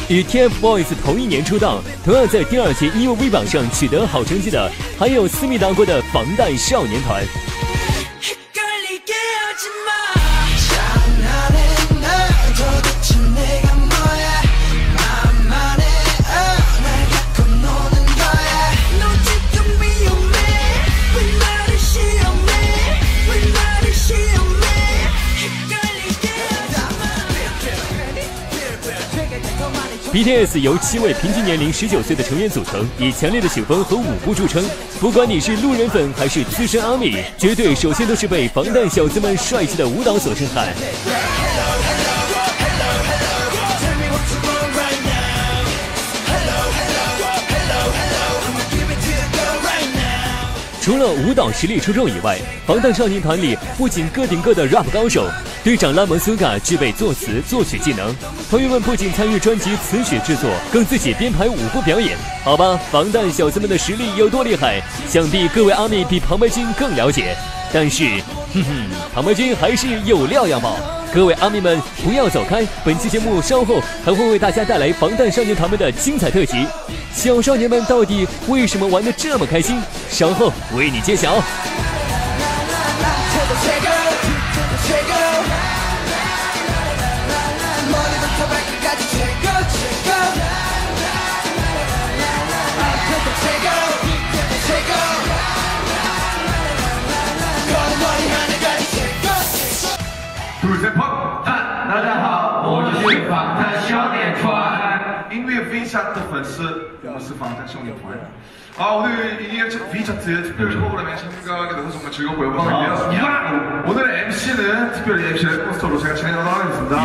与 TFBOYS 同一年出道，同样在第2届 EUV 榜上取得好成绩的，还有思密达国的防弹少年团。BTS 由7位平均年龄19岁的成员组成，以强烈的曲风和舞步著称。不管你是路人粉还是资深阿米，绝对首先都是被防弹小子们帅气的舞蹈所震撼。除了舞蹈实力出众以外，防弹少年团里不仅个顶个的 rap 高手，队长拉蒙苏嘎具备作词作曲技能，团员们不仅参与专辑词曲制作，更自己编排舞步表演。好吧，防弹小子们的实力有多厉害，想必各位阿妹比庞白君更了解。但是，庞白君还是有料要爆。各位阿妹们不要走开，本期节目稍后还会为大家带来防弹少年团们的精彩特辑。小少年们到底为什么玩得这么开心？稍后为你揭晓。 大家好，我是防弹少年团。音乐分享的粉丝，我们是防弹少年团。오늘 이 V차트 특별 프로그램에 참가하게 돼서 정말 즐겁고 영광인데요. 오늘의 MC는 특별히 MC를 포스터로 제가 진행하도록 하겠습니다.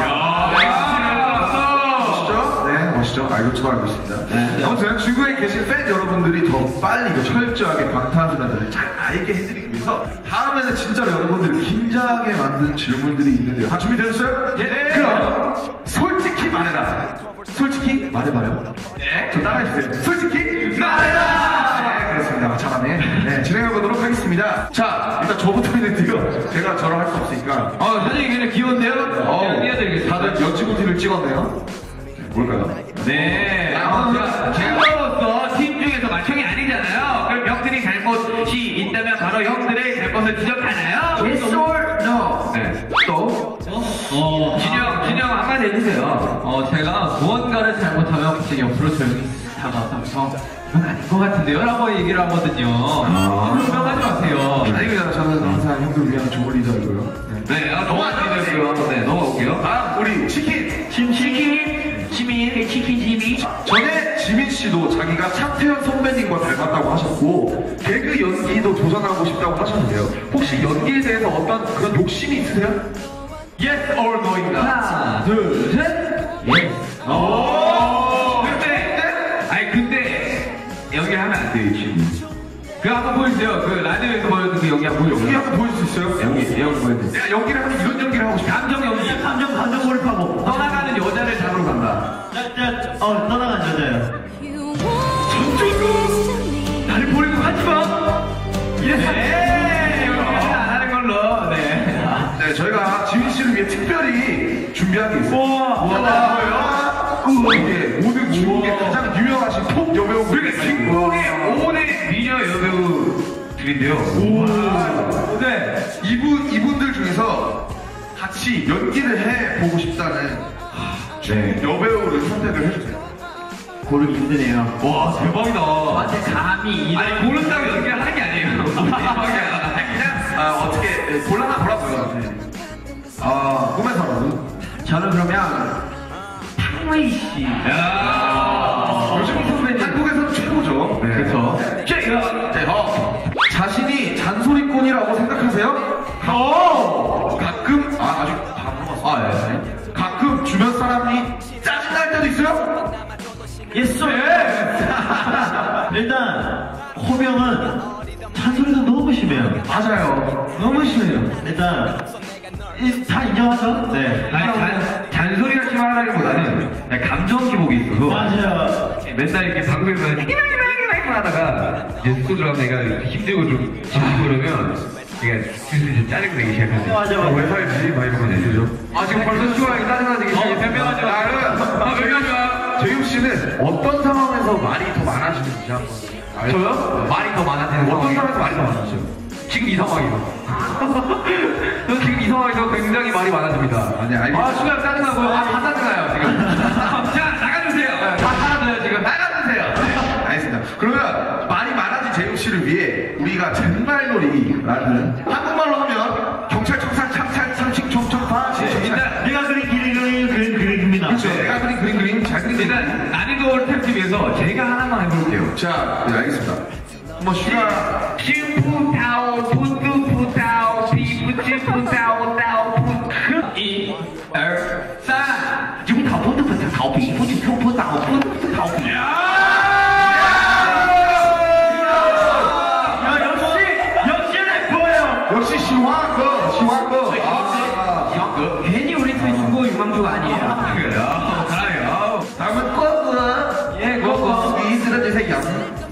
멋있죠? 네, 멋있죠? 알고 있습니다. 아무튼 중국에 계신 팬 여러분들이 더 빨리 철저하게 방탄소년단을 잘 알게 해드리기 위해서 다음에는 진짜로 여러분들을 긴장하게 만든 질문들이 있는데요. 다 준비되셨어요? 네. 그럼 솔직히 말해라. 솔직히 말해봐요. 네. 저 따라해주세요. 솔직히 말해라. 네, 그렇습니다. 잘하네. 네, 진행해보도록 하겠습니다. 자, 일단 저부터 했는데요. 제가 저랑 할 수 없으니까. 사진이 굉장히 귀여운데요? 띄워드리겠습니다. 다들 여치구티를 찍었네요. 뭘까요? 네. 제가로서 팀 중에서 만청이 아니잖아요. 그럼 형들이 잘못이 있다면 바로 형들의 잘못을 지적하나요? Yes or no? 네. 또? 진영 한마디 해주세요. 제가 무언가를 잘못하면 갑자기 옆으로 조용히 다가와서 그건 아닌 것 같은데요? 라고 얘기를 하거든요. 변명하지 마세요. 아닙니다. 저는 항상 형들 위한 좋은 리더이고요. 네, 넘어갈게요. 네, 넘어갈게요. 우리 치킨! 치킨 지민. 전에 지민씨도 자기가 차태현 선배님과 닮았다고 하셨고 개그 연기도 도전하고 싶다고 하셨는데요. 혹시 연기에 대해서 어떤 그런 욕심이 있으세요? Yes or no입니다. 하나, 둘, 셋! Yes. 근데 연기하면 안 돼요, 지금. 그거 한번 보여주세요. 그 라디오에서 보여준 그 연기 한번 보여주세요. 연기 한번 보여줄 수 있어요? 연기 보여주세요. 내가 연기를 하면 이런 연기를 하고 싶어. 감정 연기. 감정 몰입하고. 떠나가는 여자를 잡으러 간다. 떠나간 여자예요. 전주도 나를 버리고 가지마. 네. 연기는 안 하는 걸로. 네, 저희가 지민씨를 위해 특별히 준비한 게 있어요. 뭐예요? 이게 오늘 중국의 가장 유명하신 톱 여배우. 그러니까 중국의 5대 미녀 여배우들인데요. 네, 이분들 중에서 같이 연기를 해보고 싶다는 여배우를 선택을 해주세요. 고르기 힘드네요. 와, 대박이다. 저한테 감히 아니, 고른다고 연기를 하는 게 아니에요. 대박이야. 그냥 어떻게 곤란한 거라고요. 꿈에서 저는 그러면 탕웨이 씨. 요즘 선배님 한국에서는 최고죠. 네. 그렇죠. 자신이 잔소리꾼이라고 생각하세요? 가끔 아주 다 물어봤어요. 가끔 주변 사람이 짜증날 때도 있어요? 예스. 일단 호병은 잔소리도 너무 심해요. 맞아요. 너무 심해요. 일단 다 인정하죠? 네. 잔소리가 심하다기보다는 감정 기복이 있어서. 맞아요. 맨날 이렇게 방송에서 히마히마히마히마 하다가 이제 스코 들어가면 내가 힘들고 좀 지치고 그러면 그러니까 슬슬 짜증내기 시작하죠. 맞아. 왜 살지? 막 이러면 되죠. 지금 벌써 수아이 짜증나기 시작해. 변명하지 마. 변명하지 마. 재윤 씨는 어떤 상황에서 말이 더 많아지는지 한번. 저요? 말이 더 많아지는 어떤 상황이요? 상황에서 말이 더 많아지죠? 지금 이 상황이요. 저 지금 이 상황에서 굉장히 말이 많아집니다. 아니, 알겠습니다. 아, 수가 짜증나고요. 아, 다 짜증나요, 지금. 자, 나가주세요. 다 사라져요, 지금. 나가주세요. 네, 알겠습니다. 그러면 말이 많아진 재윤 씨를 위해 우리가 젠말놀이라는 한국말로 하면 경찰, 청산, 참찰, 참칭, 총총, 파, 일단, 내가 그린 그림입니다. 그렇죠. 내가 그린 그림 잘 그린 일단, 난이도를 테스트 위해서 제가 하나만 해볼게요. 자, 네, 알겠습니다. 한번 슈가 슈푸타오, 푸뚜푸타오, 피푸치푸타오, 타오, 푸, 1, 2, 3. 슈푸타오, 푸뚜푸타오, 피푸치푸타오, 푸뚜푸타오, 피. 역시 래퍼예요. 역시 시황거. 괜히 우리 팀 중고 유망주가 아니에요. 그래요? 잘해요. 다음은 꼬꼬. 예, 그거. 이 들어주세요.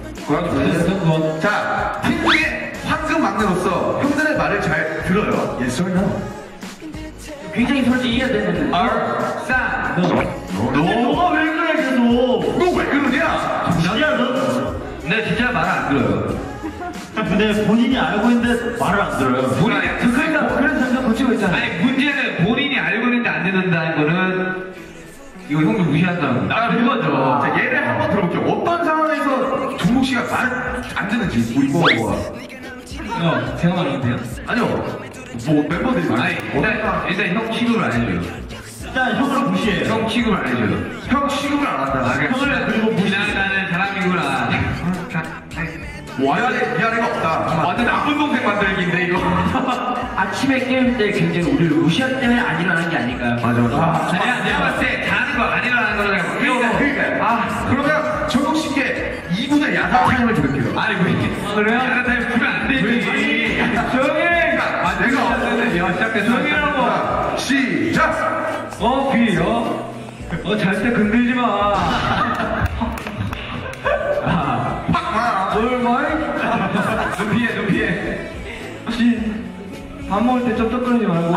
자, 팀 중에 황금 막내로서 형들의 말을 잘 들어요. Yes or no? 굉장히 솔직히 해야 되는데. 얼싸. 너가 왜 그래 계속? 너 왜 그러냐? 야, 너. 내 진짜 말 안 들어요. 근데 본인이 알고 있는데 말을 안 들어요. 그래서 점점 고치고 있잖아. 아니, 문제는 본인이 알고 있는데 안 듣는다는 거는 이거 형도 무시한다는 거. 그거죠. 자, 얘를 한번 들어볼게요. 어떤 상황에서 종국 씨가 말을 안 듣는지 이거 제가 말하는데요. 아니요. 뭐 멤버들이 말. 아니, 일단 형 취급을 안 해줘요. 일단 형을 무시해요. 형 취급을 안 해줘요. 형 취급을 안 한다. 형을 그리고 나는 사람이구나. 미안해가 없다. 완전 나쁜 동생 만들기인데 이거. 아침에 깨울 때 굉장히 우리를 무시하기 때문에 안 일어나는 게 아닐까요? 맞아. 내가 봤을 때 잘하는 거 안 일어나는 거라고. 그러니까. 그러면 정국 씨께 2분의 야상 타임을 드릴게요. 아니 왜? 그래요? 야간 타임 주면 안 되지. 조용히 해. 아 내가 시작해. 조용히 하라고. 자, 시작. 비요. 잘 때 건들지 마. 너 피해. 밥 먹을 때 쩝쩝거리지 말고.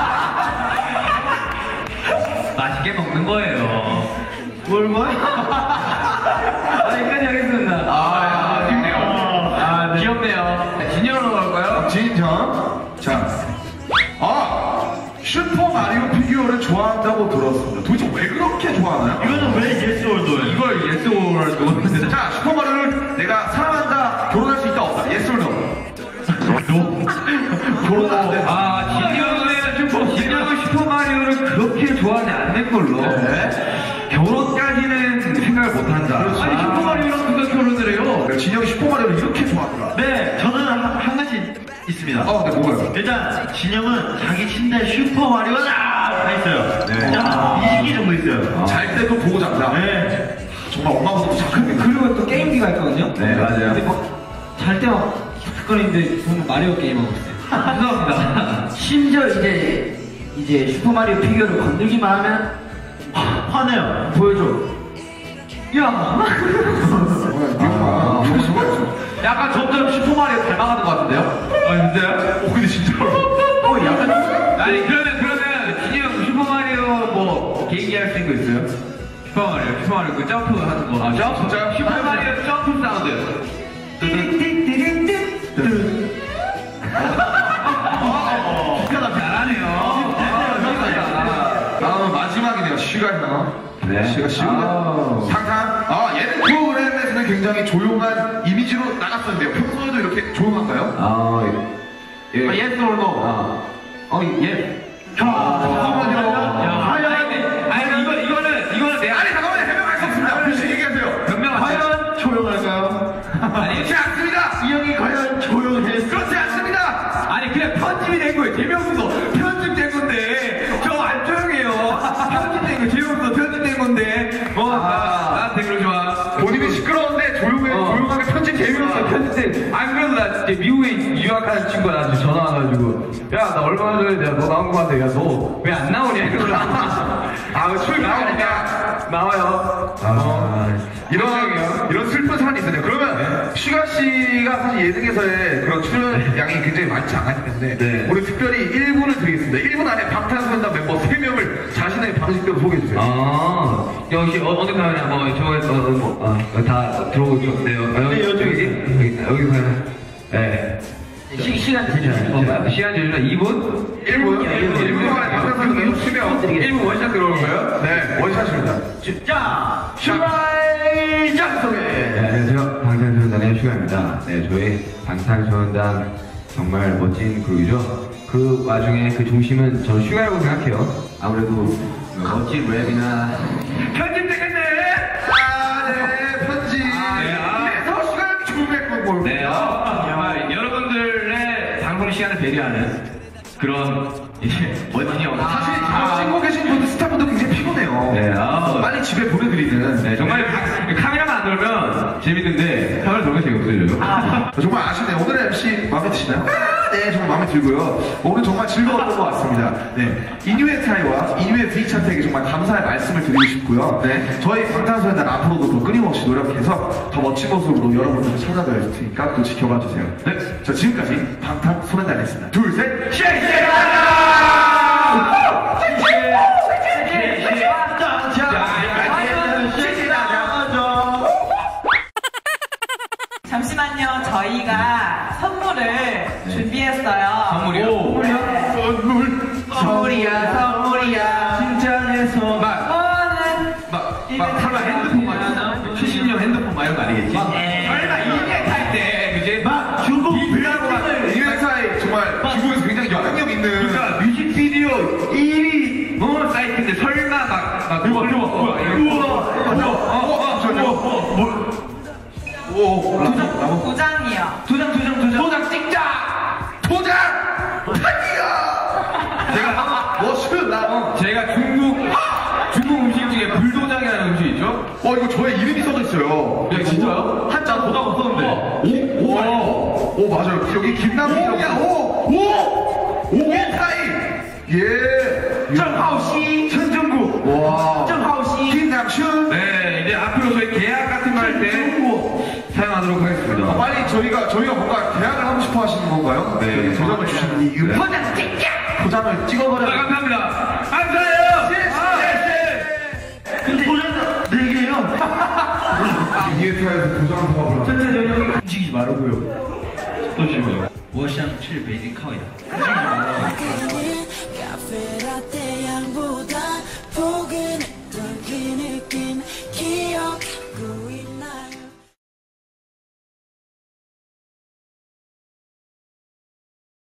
맛있게 먹는 거예요. 여기까지 하겠습니다. 귀엽네요. 귀엽네요. 진영으로 갈까요? 진정. 자. 슈퍼마리오 피규어를 좋아한다고 들었습니다. 도대체 왜 그렇게 좋아하나요? 이거는 왜 예스 올도예요? 이걸 예스오를 자, 슈퍼마리오를 내가 사랑한다, 결혼할 수 있다, 없다. Yes or no? 결혼 안 돼. 진영은 슈퍼마리오를 그렇게 좋아하지 않는 걸로. 결혼까지는 생각을 못 한다. 아니, 슈퍼마리오랑 누가 결혼을 해요? 진영이 슈퍼마리오를 이렇게 좋아하더라. 네, 저는 한 가지 있습니다. 네, 뭐가요? 일단 진영은 자기 침대에 슈퍼 마리오가 다 있어요. 네. 20개 정도 있어요. 잘 때도 보고 잔다. 네. 정말 엄마보다 착한데. 그리고 또 게임기가 있거든요. 네, 맞아요. 근데 잘 때만 툭툭거리는데 저는 마리오 게임하고 있어요. 죄송합니다. 심지어 이제 슈퍼마리오 피규어를 건들기만 하면 화내요. 보여줘. 야. 약간 점점 슈퍼마리오 닮아가는 것 같은데요? 진짜요? 근데 진짜로. 약간. 아니, 그러면, 진영 슈퍼마리오 뭐, 개인기 할 수 있는 거 있어요? 슈퍼마리오 그 점프 하는 거. 점프? 진짜요? 슈퍼마리오 점프 사운드. 잘하네요. 다음은 마지막이네요. 슈가형. 네. 슈가. 상상. 얘는 프로그램에서는 굉장히 조용한 이미지로 나갔었는데요. 평소에도 이렇게 조용한가요? Yes or no? 예. 아니, 이거는 내가. 아니, 잠깐만요. 해명할 수 없습니다. 글씨 얘기하세요. 과연 조용할까요? 아니, 그렇지 않습니다. 이 형이 과연 조용해? 그렇지 않습니다. 아니 그냥 편집이 된 거예요. 재미없어. 편집된 건데 저 안 조용해요. 편집된 거 재미없어. 편집된 건데 나한테 그러지 마. 본인이 시끄러운데 조용하게 편집 재미없어. 편집된. 안 그래도 나 진짜 미국에 유학하는 친구가 나한테 전화 와가지고 야 나 얼마 전에 내가 너 나온 거 같아. 야 너 왜 안 나오냐 이러더라. 출 나오니까 나와요. 이런 슬픈 사안이 있었네요. 그러면 슈가 씨가 사실 예능에서의 그런 출연량이 굉장히 많지 않았기 때문에 오늘 특별히 1분을 드리겠습니다. 1분 안에 방탄소년단 멤버 3명을 자신의 방식대로 소개해주세요. 아, 역시 어느 카메라 저거 다 들어오죠. 네, 여기서 네. 시간 되잖아요. 시간 되잖아. 2분? 1분 안에 방탄소년단 3명 1분 원샷 들어오는 거예요? 네, 원샷입니다. 자, 슈가의 소개. 네, 안녕하세요. 방탄소년단의 슈가입니다. 네, 저희 방탄소년단 정말 멋진 그룹이죠. 그 와중에 그 중심은 저는 슈가라고 생각해요. 아무래도 멋진 랩이나 편집되겠네. 네, 편지. 그래서 슈가 준비했고 뭘? 네, 정말 여러분들의 방송 시간을 배려하는 그런 이제 멋진 영화. 사실 지금 찍고 계신 분들 스타분들 굉장히 피곤해요. 네, 빨리 집에 보내드리는. 네, 정말 카메라만 안 돌면 재밌는데 카메라 돌면 재미없어요. 정말 아쉽네요. 오늘의 MC 마음에 드시나요? 네, 정말 마음에 들고요. 오늘 정말 즐거웠던 것 같습니다. 네, 인유의 타이와 인유의 V차트에게 정말 감사의 말씀을 드리고 싶고요. 네, 저희 방탄소년단 앞으로도 더 끊임없이 노력해서 더 멋진 모습으로 여러분들을 찾아뵐 테니까 또 지켜봐 주세요. 네, 저 지금까지 방탄소년단이었습니다. 둘, 셋, 잠시만요. 저희가 선물을 준비했어요. 선물이요? 선물이야. 긴장해서 설마 핸드폰 말이야? 70년 핸드폰 말 이런 거 아니겠지? 설마 이게 탈때 그지? 중국 인유의 타이 정말 중국에서 굉장히 영향력 있는. 그러니까 뮤직비디오 1위 사이트인데 설마 도장이요. 도장 찍자! 도장! 타이야! 제가 멋있나? 제가 중국 음식 중에 불도장이라는 음식 있죠? 이거 저의 이름이 써져 있어요. 야, 진짜요? 한자 도장 썼는데. 오, 맞아요. 여기 김남국이라고. 오타이. 예. 정하오씨, 천정국. 와. 정하오씨, 김남춘. 네, 이제 앞으로 저희 계약 같은 거 할 때 사용하도록 하겠습니다. 빨리 저희가 뭔가 계약을 하고 싶어 하시는 건가요? 네. 도장을 주시는 이유. 도장 찍자. 도장을 찍어버려. 감사합니다. 감사해요. 근데 도장 4개요. 이에타에서 도장 파업을. 움직이지 말라고요. 또 주시고요. 我想吃北京烤鸭。 Café latte